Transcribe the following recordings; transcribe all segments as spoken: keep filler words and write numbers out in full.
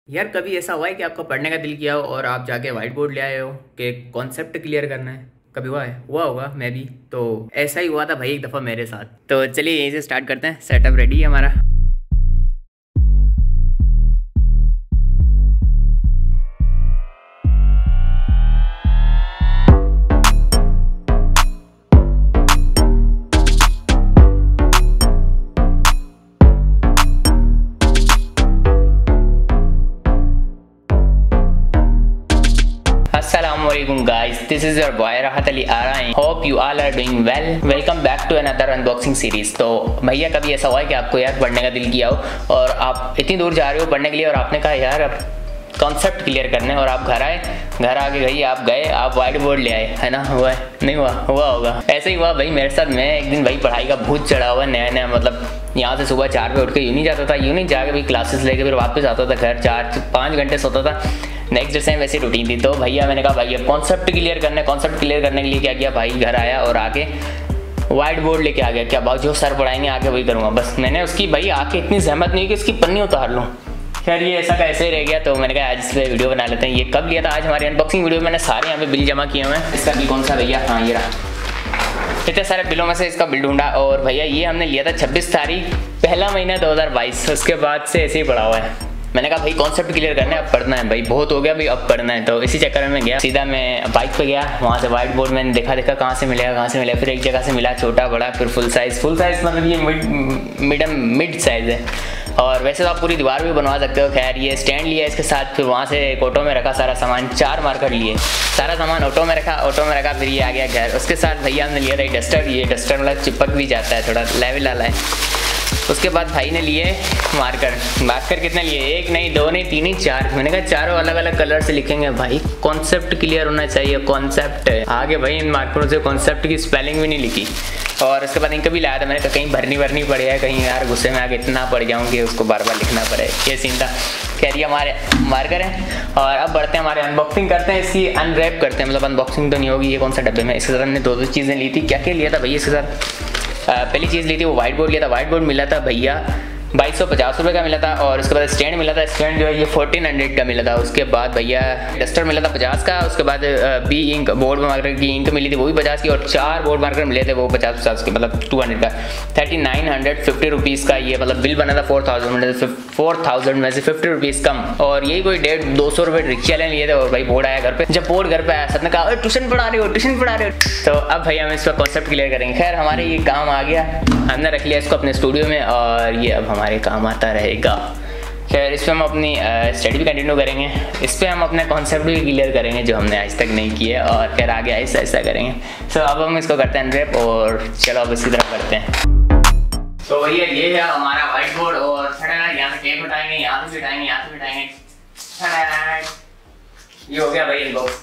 यार कभी ऐसा हुआ है कि आपका पढ़ने का दिल किया हो और आप जाके व्हाइट बोर्ड ले आए हो कि कॉन्सेप्ट क्लियर करना है? कभी हुआ है? हुआ होगा, मैं भी। तो ऐसा ही हुआ था भाई एक दफ़ा मेरे साथ। तो चलिए यहीं से स्टार्ट करते हैं। सेटअप रेडी है हमारा। Assalamualaikum guys, this is your boy राहत Ali आराइन। Hope you all are doing well. Welcome back to another unboxing series। तो भैया कभी ऐसा हुआ है कि आपको यार पढ़ने का दिल किया हो और आप इतनी दूर जा रहे हो पढ़ने के लिए और आपने कहा यार अब कॉन्सेप्ट क्लियर करने, और आप घर आए, घर आके गई आप गए आप व्हाइट बोर्ड ले आए, है ना? हुआ है? नहीं हुआ? हुआ होगा। ऐसे ही हुआ भाई मेरे साथ। मैं एक दिन भाई पढ़ाई का भूत चढ़ा हुआ नया नया, मतलब यहाँ से सुबह चार बजे उठ के यूँ नहीं जाता था, यूँ नहीं जाके भाई क्लासेस लेके फिर वापस आता था घर, चार पाँच घंटे सोता था। नेक्स्ट डे से वैसी रूटीन थी। तो भैया मैंने कहा भाई कॉन्सेप्ट क्लियर करना है। कॉन्सेप्ट क्लियर करने के लिए क्या किया भाई, घर आया और आके व्हाइट बोर्ड लेके आ गया। क्या भाई जो सर पढ़ाएंगे आके वही करूँगा बस। मैंने उसकी भाई आके इतनी जहमत नहीं कि इसकी पन्नी उतार लूँ। खैर ये ऐसा कैसे ही रह गया। तो मैंने कहा आज इस पर वीडियो बना लेते हैं। ये कब लिया था? आज हमारी अनबॉक्सिंग वीडियो में मैंने सारे यहाँ पे बिल जमा किए हुए हैं। इसका बिल कौन सा भैया? हाँ ये रहा। इतने सारे बिलों में से इसका बिल ढूंढा और भैया ये हमने लिया था छब्बीस तारीख पहला महीना दो हज़ार बाईस। उसके बाद से ऐसे ही पड़ा हुआ है। मैंने कहा भाई कॉन्सेप्ट क्लियर करना है, अब पढ़ना है भाई, बहुत हो गया भाई, अब पढ़ना है। तो इसी चक्कर में मैं गया, सीधा मैं बाइक पे गया। वहाँ से व्हाइट बोर्ड मैंने देखा देखा कहाँ से मिलेगा कहाँ से मिलेगा, फिर एक जगह से मिला छोटा बड़ा, फिर फुल साइज़। फुल साइज़ मतलब ये मिड मिडम मिड साइज़ है। और वैसे तो आप पूरी दीवार भी बनवा सकते हो। खैर ये स्टैंड लिया इसके साथ, फिर वहाँ से एक ऑटो में रखा सारा सामान, चार मार्कर लिए, सारा सामान ऑटो में रखा, ऑटो में रखा, फिर ये आ गया घर। उसके साथ भैया हमने लिया था डस्टर। ये डस्टर मतलब चिपक भी जाता है, थोड़ा लेवल वाला है। उसके बाद भाई ने लिए मार्कर। मार्कर कितने लिए? एक नहीं, दो नहीं, तीन ही, चार। मैंने कहा चारों अलग अलग कलर से लिखेंगे भाई, कॉन्सेप्ट क्लियर होना चाहिए। कॉन्सेप्ट आगे भाई इन मार्करों से कॉन्सेप्ट की स्पेलिंग भी नहीं लिखी। और उसके बाद इनका भी लाया था। मैंने कहा कहीं भरनी भरनी पड़े है, कहीं यार गुस्से में आके इतना पड़ जाऊँगी उसको बार बार लिखना पड़े, ये सीन था। खैर ये हमारे मार्कर हैं। और अब बढ़ते हैं हमारे अनबॉक्सिंग करते हैं, इसकी अनरैप करते हैं। मतलब अनबॉक्सिंग तो नहीं होगी, ये कौन सा डब्बे में। इसके साथ हमने दो दो चीज़ें ली थी। क्या क्या लिया था भैया इसके साथ? पहली चीज़ ली थी वो व्हाइट बोर्ड लिया था। व्हाइट बोर्ड मिला था भैया बाईस सौ पचास रुपये का मिला था। और उसके बाद स्टैंड मिला था। स्टैंड जो है ये फोर्टीन हंड्रेड का मिला था। उसके बाद भैया डस्टर मिला था पचास का। उसके बाद बी इंक बोर्ड मार्कर की इंक मिली थी, वो भी पचास की। और चार बोर्ड मार्कर मिले थे वो पचास पचास के, मतलब टू हंड्रेड का। Thirty nine hundred fifty rupees का ये मतलब बिल बना था। फोर थाउजेंड फोर थाउजेंड में से फिफ्टी रुपीज़ कम। और यही कोई डेढ़ दो सौ रुपये रिक्शा लेने लिए थे। और भाई बोर्ड आया घर पे। जब बोर्ड घर पे आया सबने कहा ट्यूशन पढ़ा रहे हो ट्यूशन पढ़ा रहे हो। तो अब भैया हम इसका कॉन्सेप्ट क्लियर करेंगे। खैर हमारे ये काम आ गया, हमने रख लिया इसको अपने स्टूडियो में और ये अब हमारे काम आता रहेगा। खैर इस पर हम अपनी स्टडी भी कंटिन्यू करेंगे। इस पर हम अपने कॉन्सेप्ट भी क्लियर करेंगे जो हमने आज तक नहीं किए, और फिर आगे ऐसा ऐसा करेंगे। सो अब हम इसको करते हैं अनरैप और चलो अब इसी तरह करते हैं। तो भैया ये है हमारा व्हाइट बोर्ड। और यहाँ से टेप उठाएंगे, यहाँ से उठाएंगे, यहाँ से उठाएंगे। ये हो गया भाई अनबॉक्स।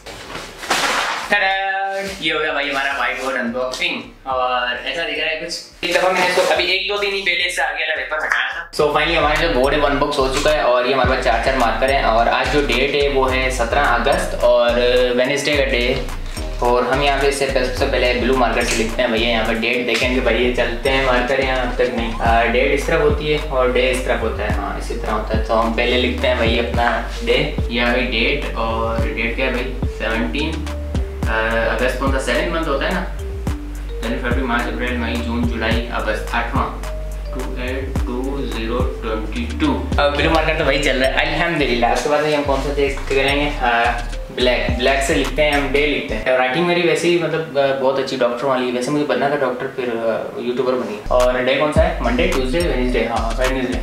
ये हो गया भाई हमारा व्हाइट बोर्ड अनबॉक्सिंग। और ऐसा दिख रहा है कुछ। एक दफा मैंने इसको अभी एक दो दिन ही पहले से आगे वाला पेपर हटाया था। सो फाइनली हमारा जो बोर्ड है वो अनबॉक्स हो चुका है। और ये हमारे पास चार चार मार्कर हैं। और आज जो डेट है वो है सत्रह अगस्त और वेडनेसडे का डे। और हम यहाँ पे इससे सबसे पहले ब्लू मार्कर से लिखते हैं भैया। यहाँ पे डेट देखेंगे भाई, ये चलते हैं मार्कर यहाँ अब तक नहीं। आ, डेट इस तरफ होती है और डे इस तरफ होता है। हाँ इसी तरह होता है। तो हम पहले लिखते हैं भाई अपना डे, या भाई डेट। और डेट क्या है भाई? सेवनटीन अगस्त कौन सा सेवन मंथ होता है ना? जनवरी फरवरी मार्च अप्रैल मई जून जुलाई अगस्त, आठवां two eight two zero twenty two. अब ब्लू मार्कर तो भाई चल रहा है अल्हम्दुलिल्लाह। उसके बाद हम कौन सा चीज करेंगे? ब्लैक। ब्लैक से लिखते हैं हम, डे लिखते हैं। राइटिंग मेरी वैसे ही मतलब बहुत अच्छी डॉक्टर वाली है। वैसे मुझे बनना था डॉक्टर, फिर यूट्यूबर बनी। और डे कौन सा है? Monday, Tuesday, Wednesday. हाँ वेडनेसडे।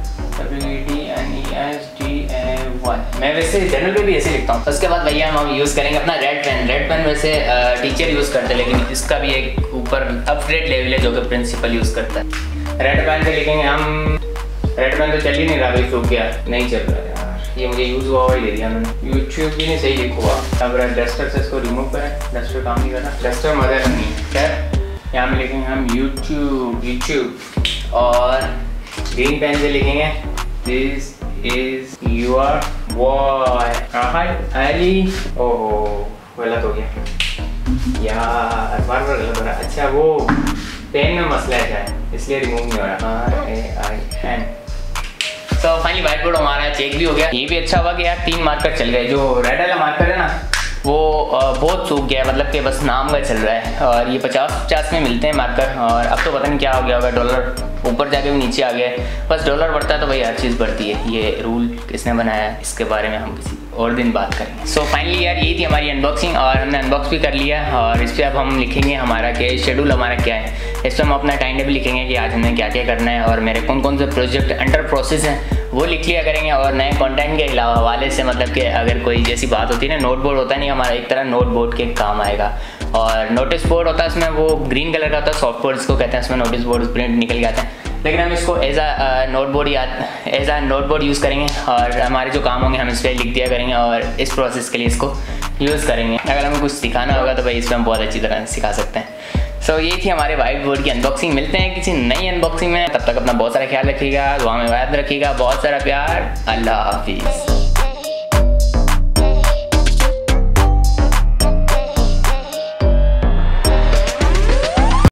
मैं वैसे जनरल पे भी ऐसे लिखता हूँ। उसके बाद भैया हम यूज़ करेंगे अपना रेड पेन। रेड पेन वैसे टीचर यूज़ करते हैं, लेकिन इसका भी एक ऊपर अपग्रेड लेवल है जो कि प्रिंसिपल यूज़ करता है। रेड पेन से लिखेंगे हम। रेड पेन तो चल ही नहीं रहा भाई, सूख गया, नहीं चल रहा है यार। ये मुझे यूज़ हुआ ही दे दिया मैंने। यूट्यूब भी नहीं सही लिखा हुआ। अब डस्टर से इसको रिमूव करें, डस्टर काम नहीं करना, डस्टर मदर नहीं है। खैर यहाँ में लिखेंगे हम यूट्यूब यूट्यूब। और ग्रीन पेन से लिखेंगे दिस इज योर बॉय राहत अली। ओहो गलत हो गया यार, बार बार गलत हो रहा है। अच्छा वो पेन में मसला है इसलिए रिमूव नहीं हो रहा। आर ए आई एन तो फाइनली व्हाइट बोर्ड हमारा चेक भी हो गया। ये भी अच्छा हुआ कि यार तीन मार्कर चल गए। जो रेड वाला मार्कर है ना वो बहुत सूख गया है, मतलब कि बस नाम का चल रहा है। और ये पचास पचास में मिलते हैं मार्कर, और अब तो पता नहीं क्या हो गया होगा, डॉलर ऊपर जाके भी नीचे आ गया है। बस डॉलर बढ़ता है तो भाई हर चीज़ बढ़ती है। ये रूल किसने बनाया है इसके बारे में हम किसी और दिन बात करेंगे। सो फाइनली यार यही थी हमारी अनबॉक्सिंग, और हमने अनबॉक्स भी कर लिया। और इस पर अब हम लिखेंगे हमारा कि शेड्यूल हमारा क्या है। इस पर हम अपना टाइम टेबल लिखेंगे कि आज हमें क्या क्या करना है, और मेरे कौन कौन से प्रोजेक्ट अंडर प्रोसेस हैं वो लिख लिया करेंगे। और नए कंटेंट के अलावा हवाले से, मतलब कि अगर कोई जैसी बात होती है ना, नोट बोर्ड होता नहीं हमारा, एक तरह नोट बोर्ड के काम आएगा। और नोटिस बोर्ड होता है उसमें, वो ग्रीन कलर का होता है, सॉफ्ट बोर्ड इसको कहते हैं, उसमें नोटिस बोर्ड प्रिंट निकल के आते हैं। लेकिन हम इसको एज आ नोट बोर्ड याद as a note board use करेंगे, और हमारे जो काम होंगे हम इस पर लिख दिया करेंगे, और इस प्रोसेस के लिए इसको यूज़ करेंगे। अगर हमें कुछ सिखाना होगा तो भाई इसमें हम बहुत अच्छी तरह सिखा सकते हैं। सो so, ये थी हमारे व्हाइट बोर्ड की अनबॉक्सिंग। मिलते हैं किसी नई अनबॉक्सिंग में, तब तक अपना बहुत सारा ख्याल रखिएगा, दुआ में याद रखिएगा, बहुत सारा प्यार। अल्लाह हाफिज़।